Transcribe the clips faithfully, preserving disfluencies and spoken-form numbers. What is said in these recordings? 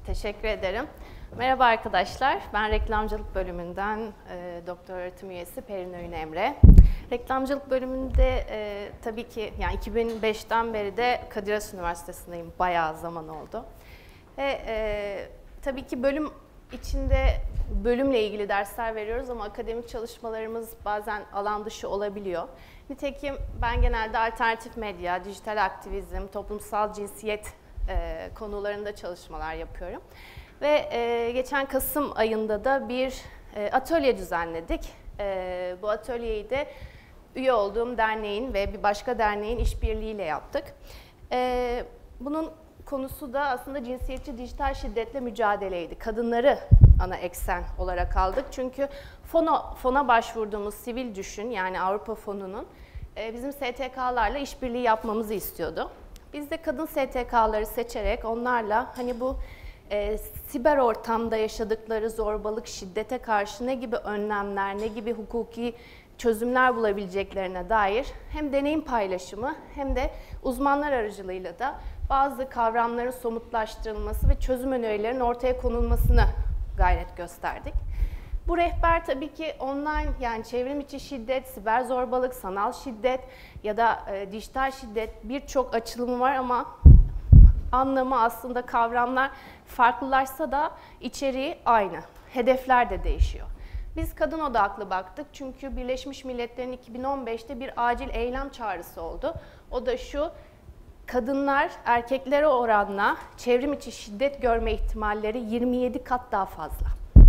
Teşekkür ederim. Merhaba arkadaşlar, ben reklamcılık bölümünden e, doktor öğretim üyesi Perin Öğün Emre. Reklamcılık bölümünde e, tabii ki yani iki bin beşten beri de Kadir Has Üniversitesi'ndeyim, bayağı zaman oldu. Ve e, tabii ki bölüm içinde bölümle ilgili dersler veriyoruz ama akademik çalışmalarımız bazen alan dışı olabiliyor. Nitekim ben genelde alternatif medya, dijital aktivizm, toplumsal cinsiyet e, konularında çalışmalar yapıyorum. Ve e, geçen Kasım ayında da bir e, atölye düzenledik. E, bu atölyeyi de üye olduğum derneğin ve bir başka derneğin işbirliğiyle yaptık. E, bunun konusu da aslında cinsiyetçi dijital şiddetle mücadeleydi. Kadınları ana eksen olarak aldık. Çünkü fona, fona başvurduğumuz Sivil Düşün, yani Avrupa Fonu'nun e, bizim S T K'larla işbirliği yapmamızı istiyordu. Biz de kadın S T K'ları seçerek onlarla hani bu e, siber ortamda yaşadıkları zorbalık, şiddete karşı ne gibi önlemler, ne gibi hukuki çözümler bulabileceklerine dair hem deneyim paylaşımı hem de uzmanlar aracılığıyla da bazı kavramların somutlaştırılması ve çözüm önerilerinin ortaya konulmasını gayret gösterdik. Bu rehber tabii ki online, yani çevrim içi şiddet, siber zorbalık, sanal şiddet ya da e, dijital şiddet birçok açılımı var ama anlamı, aslında kavramlar farklılaşsa da içeriği aynı. Hedefler de değişiyor. Biz kadın odaklı baktık çünkü Birleşmiş Milletler'in iki bin on beşte bir acil eylem çağrısı oldu. O da şu: kadınlar erkeklere oranla çevrim içi şiddet görme ihtimalleri yirmi yedi kat daha fazla.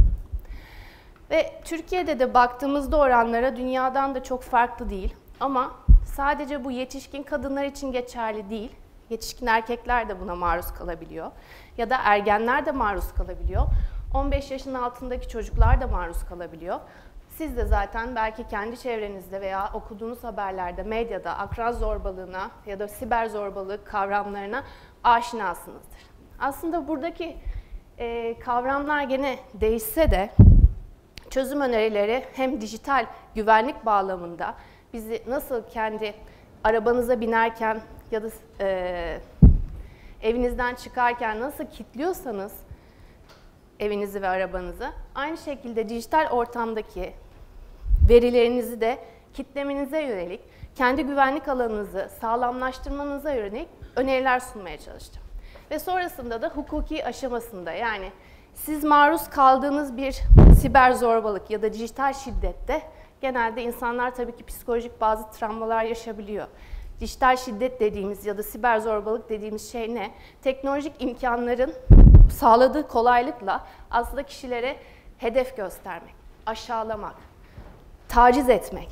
Ve Türkiye'de de baktığımızda oranlara dünyadan da çok farklı değil. Ama sadece bu yetişkin kadınlar için geçerli değil. Yetişkin erkekler de buna maruz kalabiliyor. Ya da ergenler de maruz kalabiliyor. on beş yaşın altındaki çocuklar da maruz kalabiliyor. Siz de zaten belki kendi çevrenizde veya okuduğunuz haberlerde, medyada akran zorbalığına ya da siber zorbalık kavramlarına aşinasınızdır. Aslında buradaki e, kavramlar gene değişse de çözüm önerileri hem dijital güvenlik bağlamında bizi nasıl kendi arabanıza binerken ya da e, evinizden çıkarken nasıl kilitliyorsanız evinizi ve arabanızı, aynı şekilde dijital ortamdaki verilerinizi de kilitlemenize yönelik, kendi güvenlik alanınızı sağlamlaştırmanıza yönelik öneriler sunmaya çalıştım. Ve sonrasında da hukuki aşamasında, yani siz maruz kaldığınız bir siber zorbalık ya da dijital şiddette genelde insanlar tabii ki psikolojik bazı travmalar yaşayabiliyor. Dijital şiddet dediğimiz ya da siber zorbalık dediğimiz şey ne? Teknolojik imkanların sağladığı kolaylıkla aslında kişilere hedef göstermek, aşağılamak, taciz etmek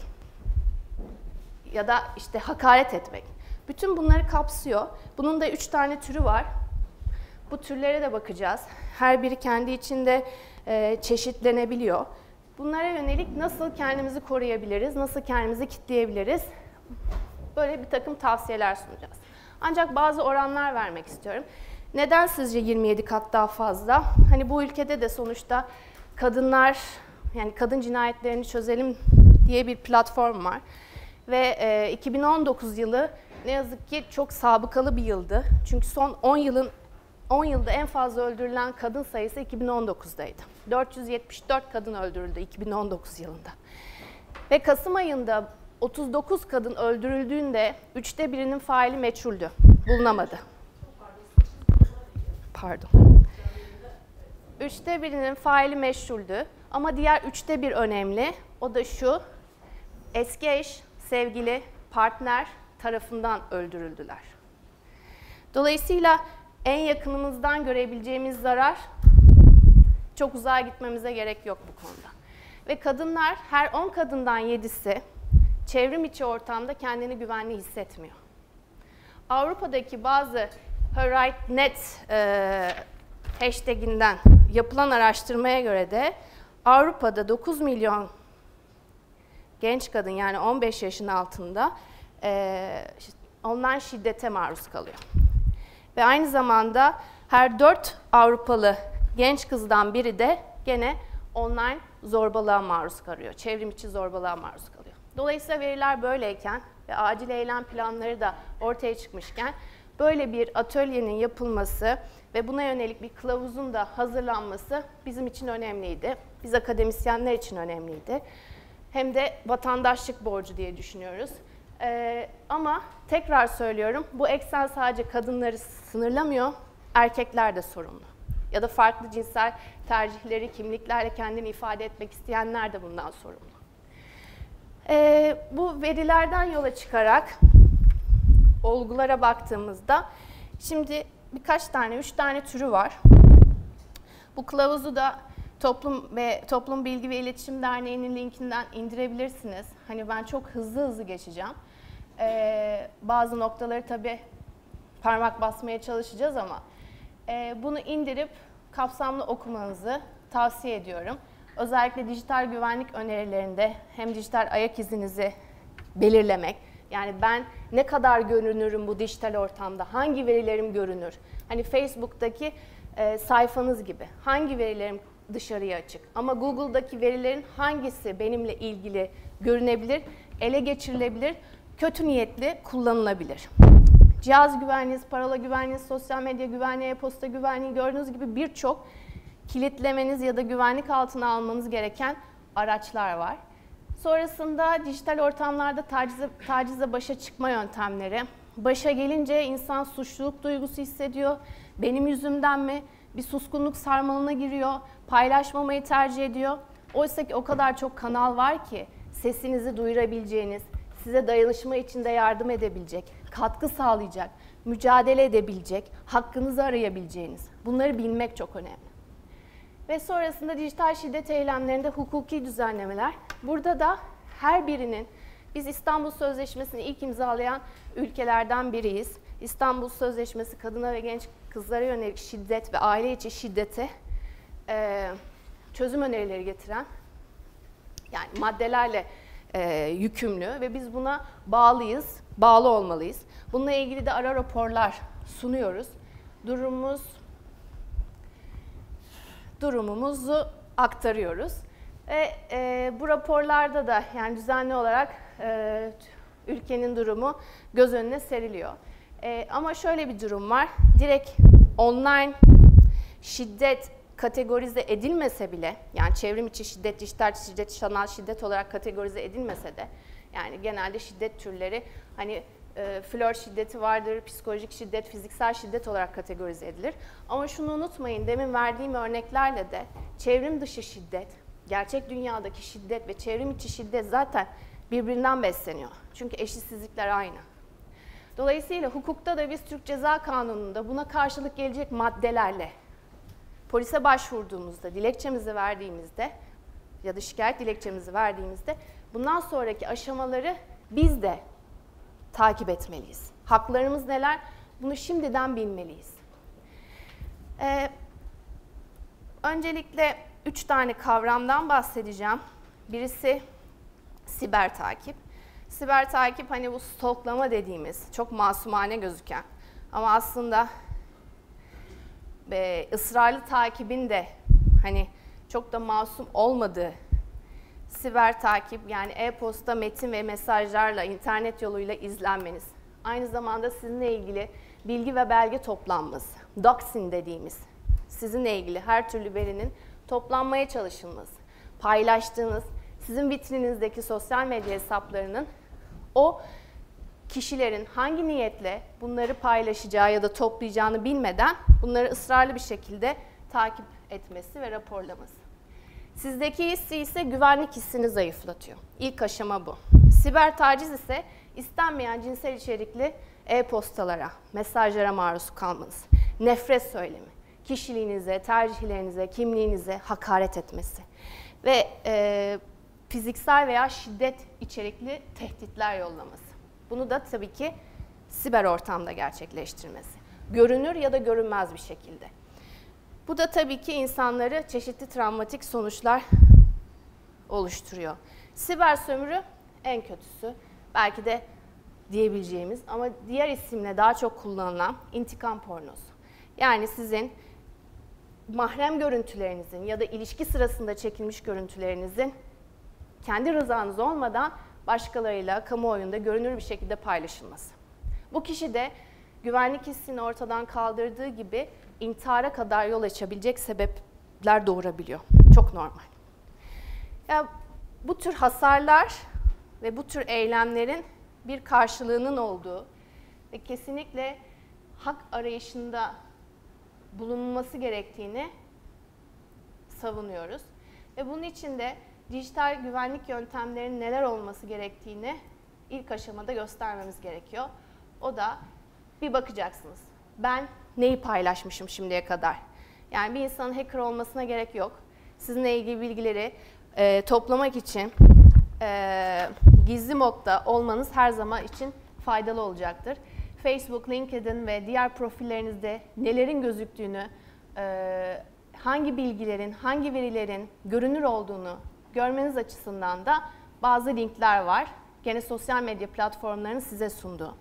ya da işte hakaret etmek. Bütün bunları kapsıyor. Bunun da üç tane türü var. Bu türlere de bakacağız. Her biri kendi içinde e, çeşitlenebiliyor. Bunlara yönelik nasıl kendimizi koruyabiliriz, nasıl kendimizi kitleyebiliriz? Böyle bir takım tavsiyeler sunacağız. Ancak bazı oranlar vermek istiyorum. Neden sizce yirmi yedi kat daha fazla? Hani bu ülkede de sonuçta kadınlar, yani kadın cinayetlerini çözelim diye bir platform var. Ve e, iki bin on dokuz yılı ne yazık ki çok sabıkalı bir yıldı. Çünkü son on yılın on yılda en fazla öldürülen kadın sayısı iki bin on dokuzdaydı. dört yüz yetmiş dört kadın öldürüldü iki bin on dokuz yılında. Ve Kasım ayında otuz dokuz kadın öldürüldüğünde üçte birinin faili meçhuldü, bulunamadı. Pardon. Üçte birinin faili meçhuldü ama diğer üçte bir önemli. O da şu: eski eş, sevgili, partner tarafından öldürüldüler. Dolayısıyla en yakınımızdan görebileceğimiz zarar, çok uzağa gitmemize gerek yok bu konuda. Ve kadınlar, her on kadından yedisi çevrim içi ortamda kendini güvenli hissetmiyor. Avrupa'daki bazı Her Right nokta net e, hashtaginden yapılan araştırmaya göre de Avrupa'da dokuz milyon genç kadın, yani on beş yaşın altında e, online şiddete maruz kalıyor. Ve aynı zamanda her dört Avrupalı genç kızdan biri de gene online zorbalığa maruz kalıyor. Çevrim içi zorbalığa maruz kalıyor. Dolayısıyla veriler böyleyken ve acil eylem planları da ortaya çıkmışken böyle bir atölyenin yapılması ve buna yönelik bir kılavuzun da hazırlanması bizim için önemliydi. Biz akademisyenler için önemliydi. Hem de vatandaşlık borcu diye düşünüyoruz. Ee, ama tekrar söylüyorum, bu eksen sadece kadınları sınırlamıyor, erkekler de sorumlu. Ya da farklı cinsel tercihleri, kimliklerle kendini ifade etmek isteyenler de bundan sorumlu. Ee, bu verilerden yola çıkarak olgulara baktığımızda, şimdi birkaç tane, üç tane türü var. Bu kılavuzu da Toplum ve Toplum Bilgi ve İletişim Derneği'nin linkinden indirebilirsiniz. Hani ben çok hızlı hızlı geçeceğim. Ee, bazı noktaları tabii parmak basmaya çalışacağız ama e, bunu indirip kapsamlı okumanızı tavsiye ediyorum. Özellikle dijital güvenlik önerilerinde hem dijital ayak izinizi belirlemek, yani ben ne kadar görünürüm bu dijital ortamda, hangi verilerim görünür? Hani Facebook'taki e, sayfanız gibi hangi verilerim dışarıya açık? Ama Google'daki verilerin hangisi benimle ilgili görünebilir, ele geçirilebilir, kötü niyetli kullanılabilir? Cihaz güvenliğiniz, parola güvenliğiniz, sosyal medya güvenliği, e-posta güvenliği gördüğünüz gibi birçok kilitlemeniz ya da güvenlik altına almanız gereken araçlar var. Sonrasında dijital ortamlarda tacize, tacize başa çıkma yöntemleri. Başa gelince insan suçluluk duygusu hissediyor. Benim yüzümden mi? Bir suskunluk sarmalına giriyor. Paylaşmamayı tercih ediyor. Oysa ki o kadar çok kanal var ki sesinizi duyurabileceğiniz, size dayanışma içinde yardım edebilecek, katkı sağlayacak, mücadele edebilecek, hakkınızı arayabileceğiniz. Bunları bilmek çok önemli. Ve sonrasında dijital şiddet eylemlerinde hukuki düzenlemeler. Burada da her birinin, biz İstanbul Sözleşmesi'ni ilk imzalayan ülkelerden biriyiz. İstanbul Sözleşmesi kadına ve genç kızlara yönelik şiddet ve aile içi şiddete e, çözüm önerileri getiren, yani maddelerle e, yükümlü ve biz buna bağlıyız, bağlı olmalıyız. Bununla ilgili de ara raporlar sunuyoruz. Durumumuz durumumuzu aktarıyoruz. Ve e, bu raporlarda da yani düzenli olarak e, ülkenin durumu göz önüne seriliyor. E, ama şöyle bir durum var. Direkt online şiddet kategorize edilmese bile, yani çevrim içi şiddet, dijital şiddet, sanal şiddet olarak kategorize edilmese de, yani genelde şiddet türleri hani e, flört şiddeti vardır, psikolojik şiddet, fiziksel şiddet olarak kategorize edilir. Ama şunu unutmayın, demin verdiğim örneklerle de çevrim dışı şiddet, gerçek dünyadaki şiddet ve çevrim içi şiddet zaten birbirinden besleniyor. Çünkü eşitsizlikler aynı. Dolayısıyla hukukta da biz Türk Ceza Kanunu'nda buna karşılık gelecek maddelerle polise başvurduğumuzda, dilekçemizi verdiğimizde ya da şikayet dilekçemizi verdiğimizde bundan sonraki aşamaları biz de takip etmeliyiz. Haklarımız neler? Bunu şimdiden bilmeliyiz. Ee, öncelikle üç tane kavramdan bahsedeceğim. Birisi siber takip. Siber takip hani bu stalklama dediğimiz çok masumane gözüken ama aslında e, ısrarlı takibin de hani çok da masum olmadığı siber takip, yani e-posta, metin ve mesajlarla, internet yoluyla izlenmeniz. Aynı zamanda sizinle ilgili bilgi ve belge toplanması, doxing dediğimiz, sizinle ilgili her türlü verinin toplanmaya çalışılması, paylaştığınız, sizin vitrininizdeki sosyal medya hesaplarının o kişilerin hangi niyetle bunları paylaşacağı ya da toplayacağını bilmeden bunları ısrarlı bir şekilde takip etmesi ve raporlaması. Sizdeki hissi ise güvenlik hissini zayıflatıyor. İlk aşama bu. Siber taciz ise istenmeyen cinsel içerikli e-postalara, mesajlara maruz kalmanız, nefret söylemi, kişiliğinize, tercihlerinize, kimliğinize hakaret etmesi ve e, fiziksel veya şiddet içerikli tehditler yollaması. Bunu da tabii ki siber ortamda gerçekleştirmesi. Görünür ya da görünmez bir şekilde. Bu da tabii ki insanları çeşitli travmatik sonuçlar oluşturuyor. Siber sömürü en kötüsü. Belki de diyebileceğimiz ama diğer isimle daha çok kullanılan intikam pornosu. Yani sizin mahrem görüntülerinizin ya da ilişki sırasında çekilmiş görüntülerinizin kendi rızanız olmadan başkalarıyla kamuoyunda görünür bir şekilde paylaşılması. Bu kişi de güvenlik hissini ortadan kaldırdığı gibi intihara kadar yol açabilecek sebepler doğurabiliyor. Çok normal. Ya, bu tür hasarlar ve bu tür eylemlerin bir karşılığının olduğu ve kesinlikle hak arayışında bulunması gerektiğini savunuyoruz. Ve bunun için de dijital güvenlik yöntemlerinin neler olması gerektiğini ilk aşamada göstermemiz gerekiyor. O da bir bakacaksınız. Ben neyi paylaşmışım şimdiye kadar? Yani bir insanın hacker olmasına gerek yok. Sizinle ilgili bilgileri e, toplamak için e, gizli modda olmanız her zaman için faydalı olacaktır. Facebook, LinkedIn ve diğer profillerinizde nelerin gözüktüğünü, e, hangi bilgilerin, hangi verilerin görünür olduğunu görmeniz açısından da bazı linkler var. Gene sosyal medya platformlarının size sunduğu.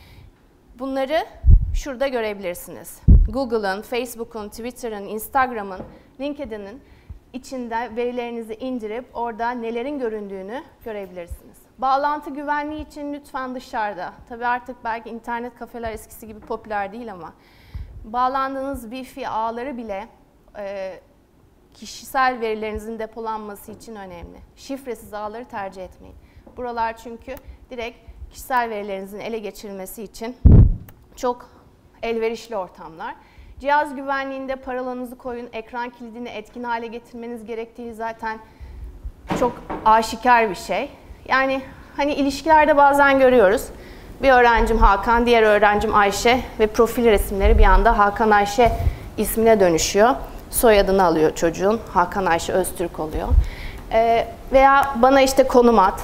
Bunları şurada görebilirsiniz. Google'ın, Facebook'un, Twitter'ın, Instagram'ın, LinkedIn'in içinde verilerinizi indirip orada nelerin göründüğünü görebilirsiniz. Bağlantı güvenliği için lütfen dışarıda. Tabii artık belki internet kafeler eskisi gibi popüler değil ama bağlandığınız Wi-Fi ağları bile e, kişisel verilerinizin depolanması için önemli. Şifresiz ağları tercih etmeyin. Buralar çünkü direkt kişisel verilerinizin ele geçirilmesi için çok elverişli ortamlar. Cihaz güvenliğinde parolanızı koyun, ekran kilidini etkin hale getirmeniz gerektiği zaten çok aşikar bir şey. Yani hani ilişkilerde bazen görüyoruz. Bir öğrencim Hakan, diğer öğrencim Ayşe ve profil resimleri bir anda Hakan Ayşe ismine dönüşüyor. Soyadını alıyor çocuğun, Hakan Ayşe Öztürk oluyor. Ee, veya bana işte konum at,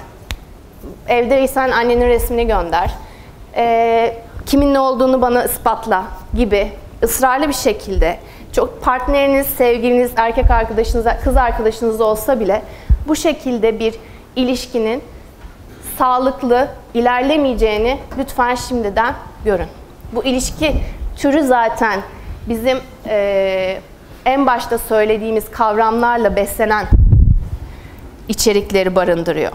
evdeysen annenin resmini gönder, ee, kimin ne olduğunu bana ispatla gibi ısrarlı bir şekilde, çok partneriniz, sevgiliniz, erkek arkadaşınız, kız arkadaşınız olsa bile bu şekilde bir ilişkinin sağlıklı ilerlemeyeceğini lütfen şimdiden görün. Bu ilişki türü zaten bizim e, en başta söylediğimiz kavramlarla beslenen içerikleri barındırıyor.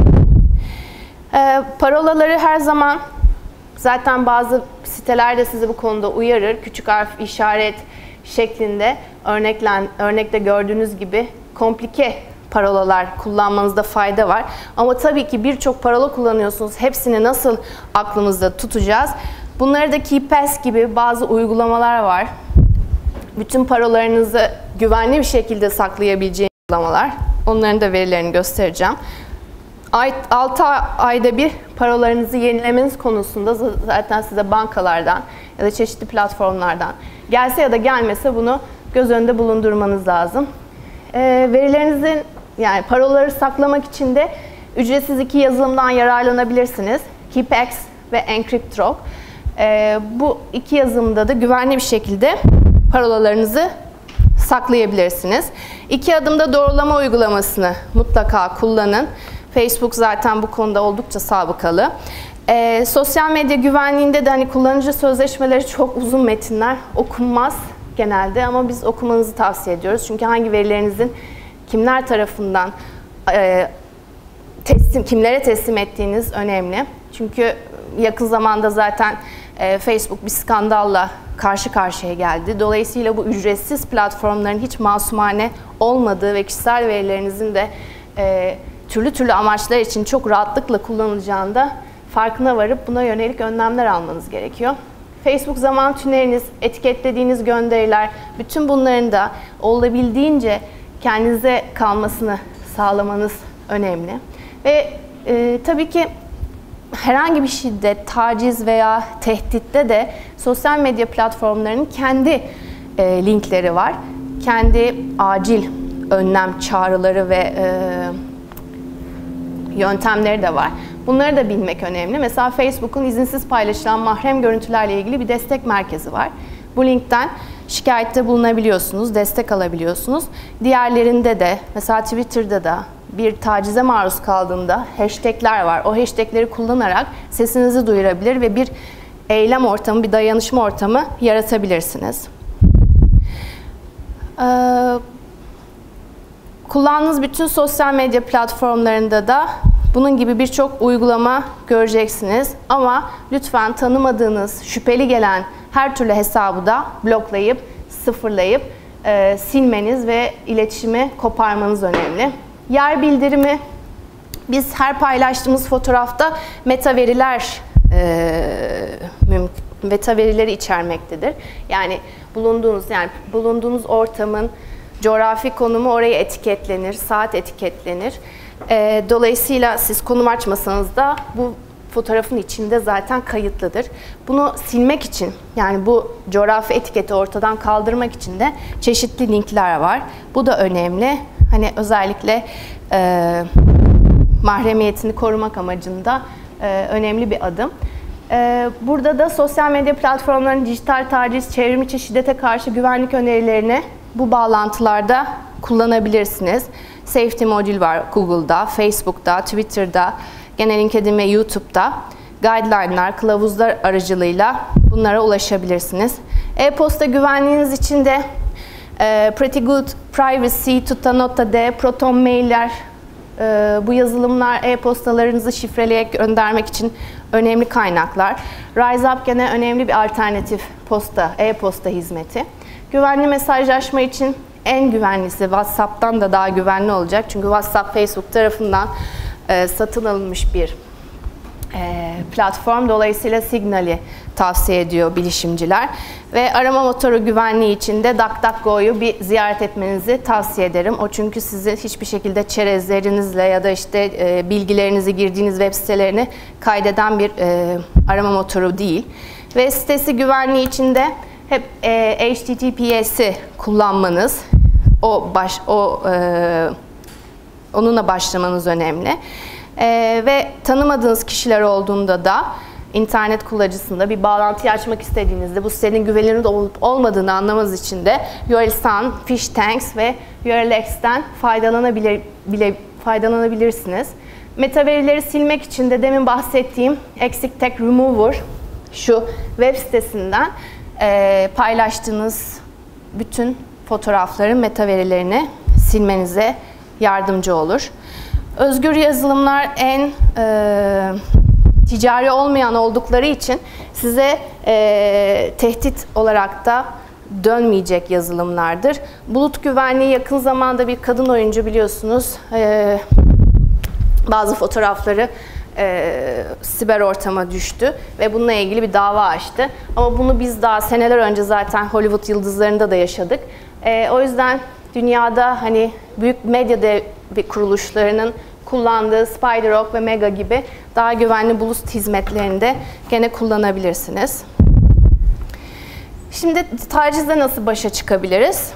E, parolaları her zaman zaten bazı sitelerde sizi bu konuda uyarır. Küçük harf, işaret şeklinde örneklen, örnekte gördüğünüz gibi komplike parolalar kullanmanızda fayda var. Ama tabii ki birçok parola kullanıyorsunuz. Hepsini nasıl aklımızda tutacağız? Bunları da KeePass gibi bazı uygulamalar var. Bütün parolarınızı güvenli bir şekilde saklayabileceğiniz uygulamalar. Onların da verilerini göstereceğim. altı ayda bir parolarınızı yenilemeniz konusunda zaten size bankalardan ya da çeşitli platformlardan gelse ya da gelmese bunu göz önünde bulundurmanız lazım. E, verilerinizin yani parolaları saklamak için de ücretsiz iki yazılımdan yararlanabilirsiniz. KeePass ve Encryptrog. E, bu iki yazılımda da güvenli bir şekilde parolalarınızı saklayabilirsiniz. İki adımda doğrulama uygulamasını mutlaka kullanın. Facebook zaten bu konuda oldukça sabıkalı. E, sosyal medya güvenliğinde de hani kullanıcı sözleşmeleri çok uzun metinler, okunmaz genelde ama biz okumanızı tavsiye ediyoruz. Çünkü hangi verilerinizin kimler tarafından e, teslim, kimlere teslim ettiğiniz önemli. Çünkü yakın zamanda zaten e, Facebook bir skandalla karşı karşıya geldi. Dolayısıyla bu ücretsiz platformların hiç masumane olmadığı ve kişisel verilerinizin de e, türlü türlü amaçlar için çok rahatlıkla kullanılacağında farkına varıp buna yönelik önlemler almanız gerekiyor. Facebook zaman tüneliniz, etiketlediğiniz gönderiler, bütün bunların da olabildiğince kendinize kalmasını sağlamanız önemli. Ve e, tabii ki herhangi bir şiddet, taciz veya tehditte de sosyal medya platformlarının kendi e, linkleri var. Kendi acil önlem çağrıları ve e, yöntemleri de var. Bunları da bilmek önemli. Mesela Facebook'un izinsiz paylaşılan mahrem görüntülerle ilgili bir destek merkezi var. Bu linkten şikayette bulunabiliyorsunuz, destek alabiliyorsunuz. Diğerlerinde de, mesela Twitter'da da bir tacize maruz kaldığında hashtagler var. O hashtagleri kullanarak sesinizi duyurabilir ve bir eylem ortamı, bir dayanışma ortamı yaratabilirsiniz. Ee, kullandığınız bütün sosyal medya platformlarında da Bunun gibi birçok uygulama göreceksiniz. Ama lütfen tanımadığınız, şüpheli gelen her türlü hesabı da bloklayıp, sıfırlayıp e, silmeniz ve iletişimi koparmanız önemli. Yer bildirimi, biz her paylaştığımız fotoğrafta meta veriler e, mümkün. Meta verileri içermektedir. Yani bulunduğunuz yani bulunduğunuz ortamın coğrafi konumu oraya etiketlenir, saat etiketlenir. E, dolayısıyla siz konum açmasanız da bu fotoğrafın içinde zaten kayıtlıdır. Bunu silmek için, yani bu coğrafi etiketi ortadan kaldırmak için de çeşitli linkler var. Bu da önemli. Hani özellikle e, mahremiyetini korumak amacında e, önemli bir adım. Burada da sosyal medya platformlarının dijital taciz, çevrimiçi şiddete karşı güvenlik önerilerini bu bağlantılarda kullanabilirsiniz. Safety modül var Google'da, Facebook'ta, Twitter'da, gene LinkedIn ve YouTube'da. Guideline'lar, kılavuzlar aracılığıyla bunlara ulaşabilirsiniz. E-posta güvenliğiniz için de e, Pretty Good Privacy, Tutanota.d, Proton Mailler, e, bu yazılımlar e-postalarınızı şifreleyerek göndermek için önemli kaynaklar. RiseUp gene önemli bir alternatif posta, e-posta hizmeti. Güvenli mesajlaşma için en güvenlisi WhatsApp'tan da daha güvenli olacak. Çünkü WhatsApp Facebook tarafından e, satın alınmış bir e, platform. Dolayısıyla Signal'i tavsiye ediyor bilişimciler. Ve arama motoru güvenliği için de DuckDuckGo'yu bir ziyaret etmenizi tavsiye ederim. O çünkü sizi hiçbir şekilde çerezlerinizle ya da işte e, bilgilerinizi girdiğiniz web sitelerini kaydeden bir e, arama motoru değil. Ve sitesi güvenliği için de hep e, H T T P S'i kullanmanız, o baş, o e, onunla başlamanız önemli. E, ve tanımadığınız kişiler olduğunda da İnternet kullanıcısında bir bağlantıyı açmak istediğinizde bu sitenin güvenilir olup olmadığını anlamanız için de U R L Sun, Fish Tanks ve U R L X'ten faydalanabilir, bile, faydalanabilirsiniz. Meta verileri silmek için de demin bahsettiğim Exit Tag Remover şu web sitesinden e, paylaştığınız bütün fotoğrafların meta verilerini silmenize yardımcı olur. Özgür yazılımlar en e, ticari olmayan oldukları için size e, tehdit olarak da dönmeyecek yazılımlardır. Bulut güvenliği yakın zamanda bir kadın oyuncu biliyorsunuz e, bazı fotoğrafları e, siber ortama düştü ve bununla ilgili bir dava açtı. Ama bunu biz daha seneler önce zaten Hollywood yıldızlarında da yaşadık. E, o yüzden dünyada hani büyük medya dev kuruluşlarının kullandığı SpiderOak ve Mega gibi daha güvenli bulut hizmetlerini de gene kullanabilirsiniz. Şimdi tacizle nasıl başa çıkabiliriz?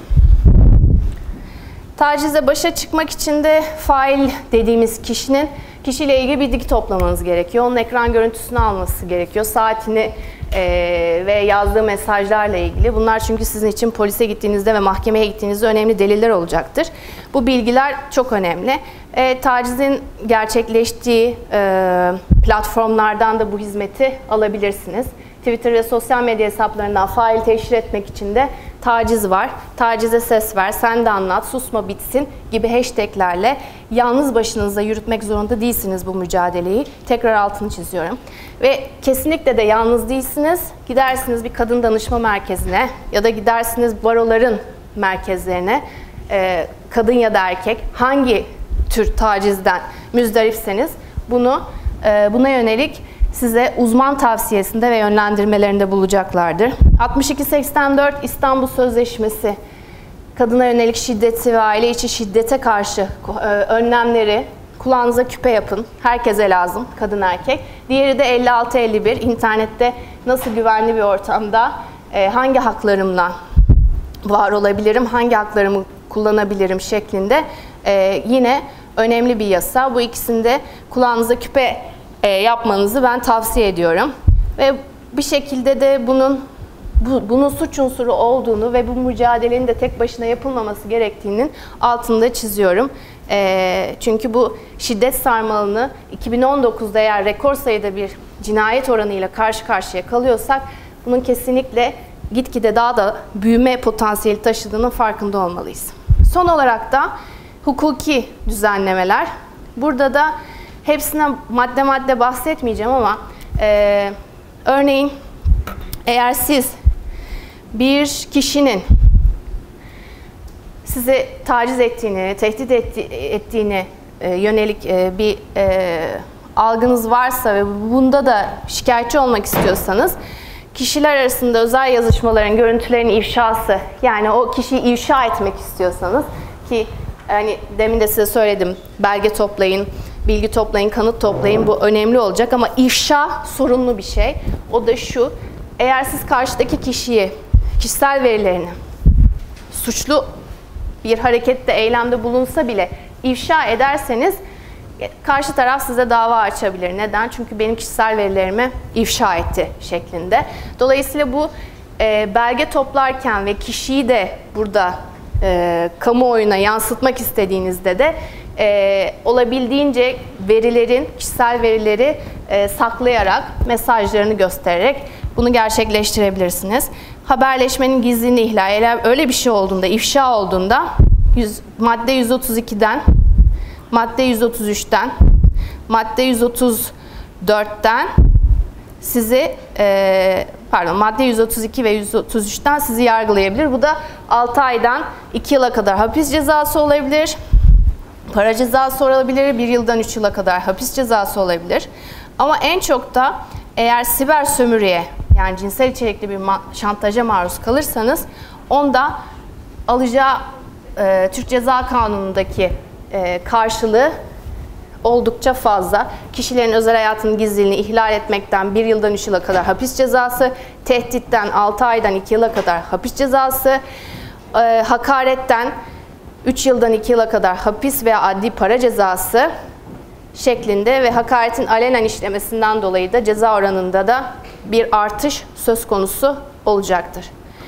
Tacizle başa çıkmak için de fail dediğimiz kişinin kişiyle ilgili bir bilgi toplamanız gerekiyor. Onun ekran görüntüsünü alması gerekiyor. Saatini e, ve yazdığı mesajlarla ilgili. Bunlar çünkü sizin için polise gittiğinizde ve mahkemeye gittiğinizde önemli deliller olacaktır. Bu bilgiler çok önemli. E, tacizin gerçekleştiği e, platformlardan da bu hizmeti alabilirsiniz. Twitter ve sosyal medya hesaplarından fail teşhir etmek için de taciz var. Tacize ses ver, sen de anlat, susma bitsin gibi hashtaglerle yalnız başınıza yürütmek zorunda değilsiniz bu mücadeleyi. Tekrar altını çiziyorum. Ve kesinlikle de yalnız değilsiniz. Gidersiniz bir kadın danışma merkezine ya da gidersiniz baroların merkezlerine. Ee, kadın ya da erkek hangi tür tacizden müzdaripseniz bunu e, buna yönelik size uzman tavsiyesinde ve yönlendirmelerinde bulacaklardır. altmış iki seksen dört İstanbul Sözleşmesi kadına yönelik şiddeti ve aile içi şiddete karşı e, önlemleri, kulağınıza küpe yapın. Herkese lazım, kadın erkek. Diğeri de elli altı elli bir internette nasıl güvenli bir ortamda e, hangi haklarımla var olabilirim, hangi haklarımı kullanabilirim şeklinde e, yine önemli bir yasa. Bu ikisinde kulağınıza küpe e, yapmanızı ben tavsiye ediyorum. Ve bir şekilde de bunun bu, bunun suç unsuru olduğunu ve bu mücadelenin de tek başına yapılmaması gerektiğinin altında çiziyorum. E, çünkü bu şiddet sarmalını iki bin on dokuzda eğer rekor sayıda bir cinayet oranıyla karşı karşıya kalıyorsak bunun kesinlikle gitgide daha da büyüme potansiyeli taşıdığının farkında olmalıyız. Son olarak da hukuki düzenlemeler. Burada da Hepsinden madde madde bahsetmeyeceğim ama e, örneğin eğer siz bir kişinin sizi taciz ettiğini, tehdit etti, ettiğini e, yönelik e, bir e, algınız varsa ve bunda da şikayetçi olmak istiyorsanız, kişiler arasında özel yazışmaların görüntülerinin ifşası, yani o kişiyi ifşa etmek istiyorsanız, ki hani demin de size söyledim, belge toplayın, bilgi toplayın, kanıt toplayın, bu önemli olacak ama ifşa sorunlu bir şey. O da şu: eğer siz karşıdaki kişiyi, kişisel verilerini suçlu bir harekette, eylemde bulunsa bile ifşa ederseniz, karşı taraf size dava açabilir. Neden? Çünkü benim kişisel verilerimi ifşa etti şeklinde. Dolayısıyla bu e, belge toplarken ve kişiyi de burada e, kamuoyuna yansıtmak istediğinizde de e, olabildiğince verilerin, kişisel verileri e, saklayarak, mesajlarını göstererek bunu gerçekleştirebilirsiniz. Haberleşmenin gizliliğini ihlal, eğer öyle bir şey olduğunda, ifşa olduğunda yüz, madde yüz otuz ikiden, madde yüz otuz üçten, madde yüz otuz dörtten sizi, e, pardon madde yüz otuz iki ve yüz otuz üçten sizi yargılayabilir. Bu da altı aydan iki yıla kadar hapis cezası olabilir, para cezası olabilir, bir yıldan üç yıla kadar hapis cezası olabilir. Ama en çok da eğer siber sömürüye, yani cinsel içerikli bir şantaja maruz kalırsanız, onda alacağı e, Türk Ceza Kanunu'ndaki e, karşılığı oldukça fazla. Kişilerin özel hayatının gizliliğini ihlal etmekten bir yıldan üç yıla kadar hapis cezası, tehditten altı aydan iki yıla kadar hapis cezası, e, hakaretten üç yıldan iki yıla kadar hapis veya adli para cezası şeklinde ve hakaretin alenen işlemesinden dolayı da ceza oranında da bir artış söz konusu olacaktır.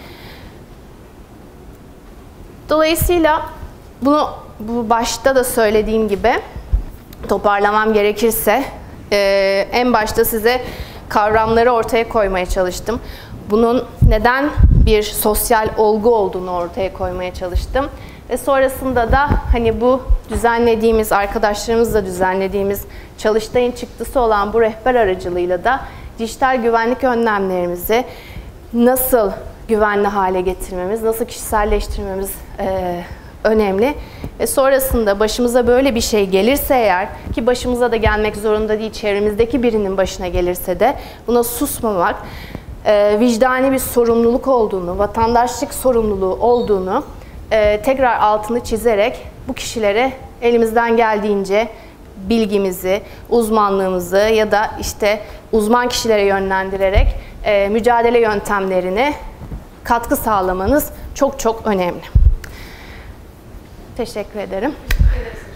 Dolayısıyla bunu bu başta da söylediğim gibi toparlamam gerekirse, e, en başta size kavramları ortaya koymaya çalıştım. Bunun neden bir sosyal olgu olduğunu ortaya koymaya çalıştım. Ve sonrasında da hani bu düzenlediğimiz, arkadaşlarımızla düzenlediğimiz Çalıştay'ın çıktısı olan bu rehber aracılığıyla da dijital güvenlik önlemlerimizi nasıl güvenli hale getirmemiz, nasıl kişiselleştirmemiz e, önemli. Ve sonrasında başımıza böyle bir şey gelirse eğer, ki başımıza da gelmek zorunda değil, çevremizdeki birinin başına gelirse de buna susmamak, e, vicdani bir sorumluluk olduğunu, vatandaşlık sorumluluğu olduğunu e, tekrar altını çizerek bu kişilere elimizden geldiğince bilgimizi, uzmanlığımızı ya da işte uzman kişilere yönlendirerek e, mücadele yöntemlerini katkı sağlamanız çok çok önemli. Teşekkür ederim. Evet.